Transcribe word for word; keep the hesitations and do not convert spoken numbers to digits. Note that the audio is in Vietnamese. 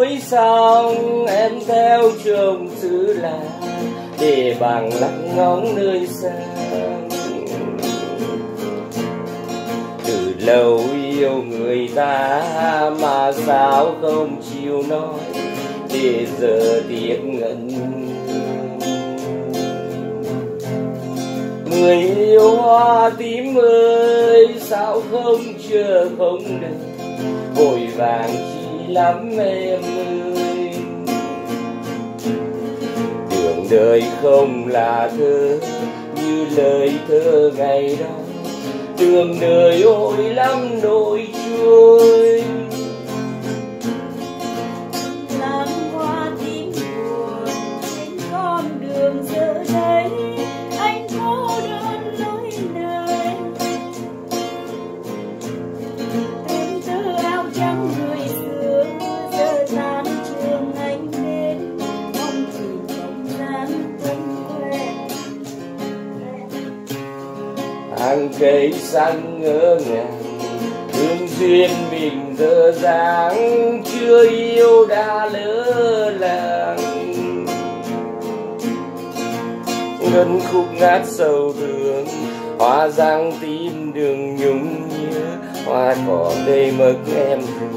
cuối sông em theo chồng xứ lạ để bằng lặng ngóng nơi xa. Từ lâu yêu người ta mà sao không chịu nói, để giờ tiếc ngẩn. Người yêu hoa tím ơi, sao không chờ không đợi, vội vàng chi lắm em ơi. Đường đời không là thơ như lời thơ ngày đó, đường đời ôi lắm nỗi trôi. Làng hoa tím buồn trên con đường giờ đây, anh cô đơn lối nơi. Em tư áo trắng người xưa giờ tan trường anh đến, mong tìm không gian thân quen. Hàng cây xanh ngỡ ngàng, hương duyên mình dở dáng, chưa yêu đã lỡ làng. Ngân khúc ngát sầu thương, hoa răng tim đường nhung nhớ, hoa cỏ cây mực em thương.